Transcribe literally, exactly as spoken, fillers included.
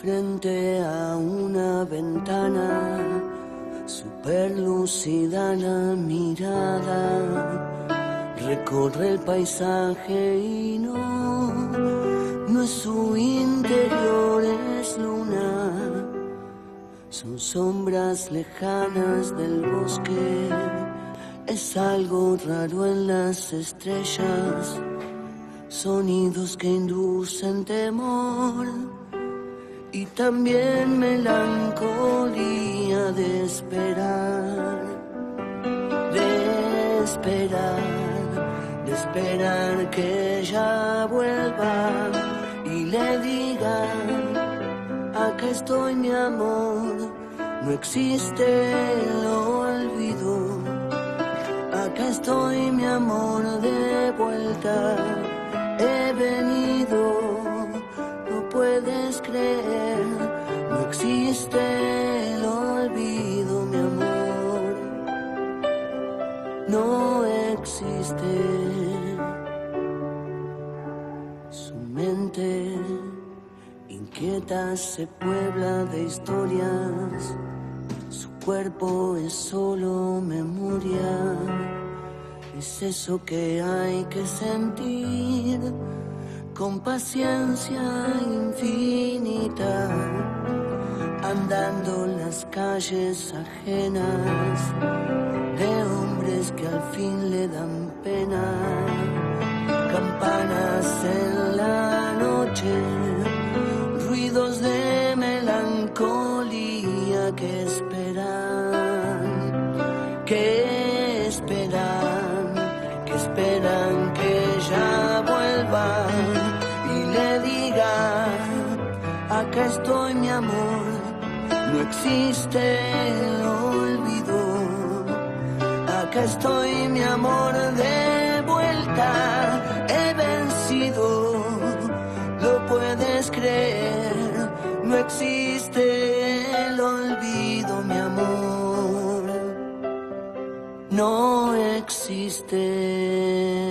frente a una ventana, superlúcida la mirada, recorre el paisaje y no, no es su interior, es luna, son sombras lejanas del bosque, es algo raro en las estrellas, sonidos que inducen temor y también melancolía de esperar, de esperar, de esperar que ella vuelva y le diga: acá estoy, mi amor, no existe el olvido, acá estoy, mi amor, de vuelta, he venido. No puedes creer, no existe el olvido, mi amor, no existe. Su mente inquieta se puebla de historias, su cuerpo es solo memoria, es eso que hay que sentir con paciencia infinita, andando las calles ajenas de hombres que al fin le dan pena, campanas en la noche, ruidos de melancolía que esperan, que esperan, que esperan que ella vuelva y le diga: acá estoy, mi amor, no existe el olvido, acá estoy, mi amor, de vuelta, he vencido, lo puedes creer, no existe el olvido, mi amor, no existe.